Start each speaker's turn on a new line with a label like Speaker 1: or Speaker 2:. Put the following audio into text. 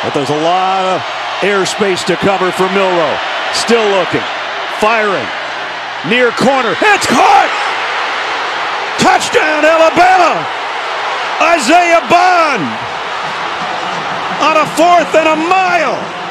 Speaker 1: But there's a lot of airspace to cover for Milroe. Still looking. Firing. Near corner. It's caught! Touchdown, Alabama! Isaiah Bond on a 4th and a mile.